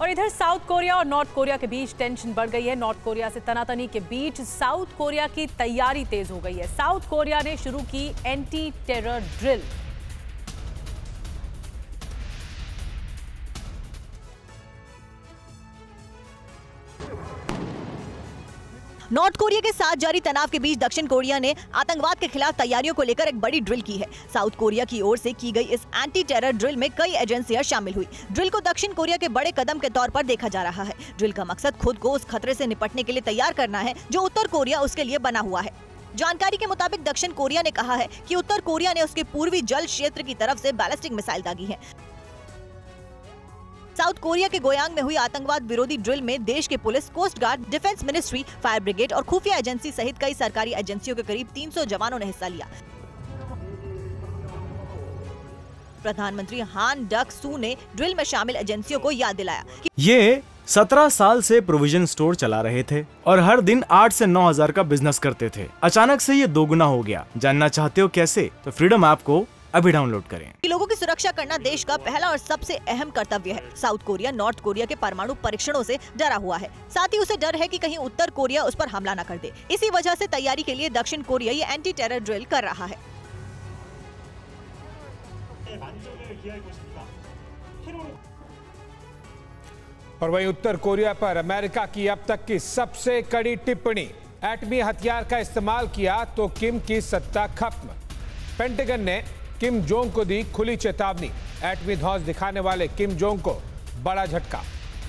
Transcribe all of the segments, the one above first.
और इधर South Korea और नॉर्थ कोरिया के बीच टेंशन बढ़ गई है। नॉर्थ कोरिया से तनातनी के बीच साउथ कोरिया की तैयारी तेज हो गई है। साउथ कोरिया ने शुरू की anti terror drill. North Korea के साथ जारी तनाव के बीच दक्षिण कोरिया ने आतंकवाद के खिलाफ तैयारियों को लेकर एक बड़ी ड्रिल की है। साउथ कोरिया की ओर से की गई इस एंटी टेरर ड्रिल में कई एजेंसियां शामिल हुई। ड्रिल को दक्षिण कोरिया के बड़े कदम के तौर पर देखा जा रहा है। ड्रिल का मकसद खुद को उस खतरे से निपटने के लिए तैयार करना है जो उत्तर कोरिया उसके लिए बना हुआ है। जानकारी के मुताबिक दक्षिण कोरिया ने कहा है कि उत्तर कोरिया ने उसके पूर्वी जल क्षेत्र की तरफ से बैलिस्टिक मिसाइल दागी है। साउथ कोरिया के गोयांग में हुई आतंकवाद विरोधी ड्रिल में देश के police, coast guard, defence ministry, fire brigade और खुफिया एजेंसी सहित कई सरकारी एजेंसियों के करीब 300 जवानों ने हिस्सा लिया। प्रधानमंत्री हान डक सू ने ड्रिल में शामिल एजेंसियों को याद दिलाया कि ये 17 साल से प्रोविजन स्टोर चला रहे थे और हर दिन 8 से 9 हजार का बिजनेस करते थे। अचानक से ये दोगुना हो गया। जानना चाहते हो कैसे? तो फ्रीडम ऐप को अभी डाउनलोड करें। लोगों की सुरक्षा करना देश का पहला और सबसे अहम कर्तव्य है। साउथ कोरिया नॉर्थ कोरिया के परमाणु परीक्षणों से डरा हुआ है। साथ ही उसे डर है कि कहीं उत्तर कोरिया उस पर हमला न कर दे। इसी वजह से तैयारी के लिए दक्षिण कोरिया ये एंटी टेरर ड्रिल कर रहा है। और वहीं उत्तर कोरिया पर अमेरिका की अब तक की सबसे कड़ी टिप्पणी, एटमी हथियार का इस्तेमाल किया तो किम की सत्ता खत्म। पेंटागन ने किम जोंग को दी खुली चेतावनी। एटमी ध्वंस दिखाने वाले किम जोंग को बड़ा झटका।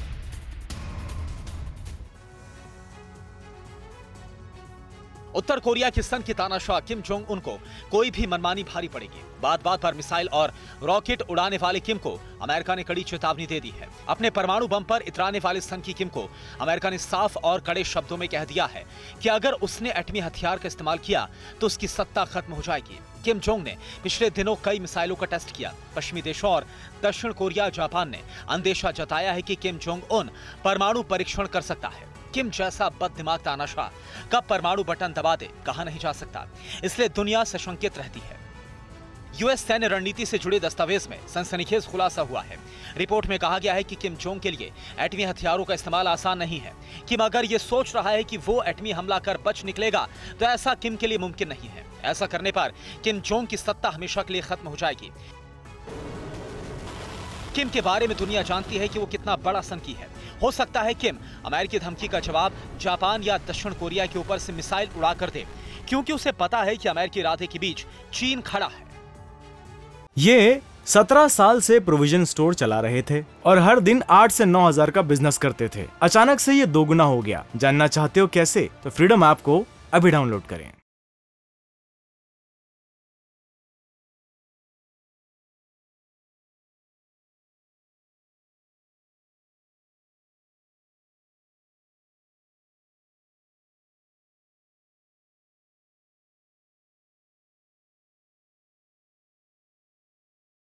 उत्तर कोरिया की सन की तानाशाह किम जोंग उन को कोई भी मनमानी भारी पड़ेगी। बात बात पर मिसाइल और रॉकेट उड़ाने वाले किम को अमेरिका ने कड़ी चेतावनी दे दी है। अपने परमाणु बम पर इतराने वाले सन की किम को अमेरिका ने साफ और कड़े शब्दों में कह दिया है कि अगर उसने एटमी हथियार का इस्तेमाल किया तो उसकी सत्ता खत्म हो जाएगी। किम जोंग ने पिछले दिनों कई मिसाइलों का टेस्ट किया। पश्चिमी देशों और दक्षिण कोरिया, जापान ने अंदेशा जताया है कि किम जोंग उन परमाणु परीक्षण कर सकता है। किम जैसा बददिमाग तानाशाह कब परमाणु बटन दबा दे कहा नहीं जा सकता, इसलिए दुनिया सशंकित रहती है। यूएस सैन्य रणनीति से जुड़े दस्तावेज में सनसनीखेज खुलासा हुआ है। रिपोर्ट में कहा गया है कि किम जोंग के लिए एटमी हथियारों का इस्तेमाल आसान नहीं है। किम अगर ये सोच रहा है कि वो एटमी हमला कर बच निकलेगा तो ऐसा किम के लिए मुमकिन नहीं है। ऐसा करने पर किम जोंग की सत्ता हमेशा के लिए खत्म हो जाएगी। किम के बारे में दुनिया जानती है कि वो कितना बड़ा सनकी है। हो सकता है किम अमेरिकी धमकी का जवाब जापान या दक्षिण कोरिया के ऊपर से मिसाइल उड़ा कर दे, क्योंकि उसे पता है कि अमेरिकी इरादे के बीच चीन खड़ा है। ये 17 साल से प्रोविजन स्टोर चला रहे थे और हर दिन 8 से 9 हजार का बिजनेस करते थे। अचानक से ये दोगुना हो गया। जानना चाहते हो कैसे? तो फ्रीडम ऐप को अभी डाउनलोड करें।